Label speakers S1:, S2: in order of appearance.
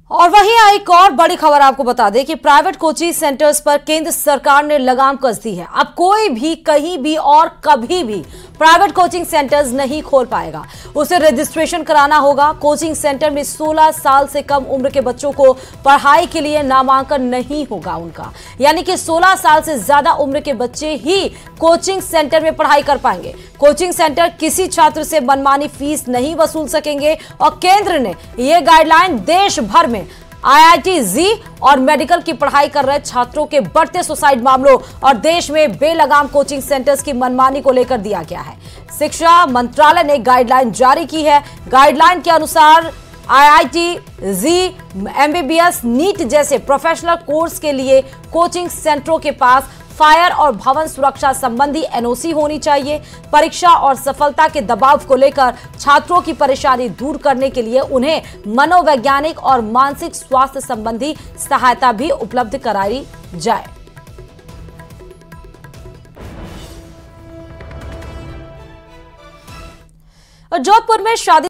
S1: और वहीं एक और बड़ी खबर आपको बता दें कि प्राइवेट कोचिंग सेंटर्स पर केंद्र सरकार ने लगाम कस दी है। अब कोई भी कहीं भी और कभी भी प्राइवेट कोचिंग सेंटर्स नहीं खोल पाएगा। उसे रजिस्ट्रेशन कराना होगा। कोचिंग सेंटर में 16 साल से कम उम्र के बच्चों को पढ़ाई के लिए नामांकन नहीं होगा उनका, यानी कि 16 साल से ज्यादा उम्र के बच्चे ही कोचिंग सेंटर में पढ़ाई कर पाएंगे। कोचिंग सेंटर किसी छात्र से मनमानी फीस नहीं वसूल सकेंगे और केंद्र ने यह गाइडलाइन देश भर में IIT जी और मेडिकल की पढ़ाई कर रहे छात्रों के बढ़ते सुसाइड मामलों और देश में बेलगाम कोचिंग सेंटर्स की मनमानी को लेकर दिया गया है। शिक्षा मंत्रालय ने गाइडलाइन जारी की है। गाइडलाइन के अनुसार IIT जी, MBBS, नीट जैसे प्रोफेशनल कोर्स के लिए कोचिंग सेंटरों के पास फायर और भवन सुरक्षा संबंधी NOC होनी चाहिए। परीक्षा और सफलता के दबाव को लेकर छात्रों की परेशानी दूर करने के लिए उन्हें मनोवैज्ञानिक और मानसिक स्वास्थ्य संबंधी सहायता भी उपलब्ध कराई जाए। और जोधपुर में शादी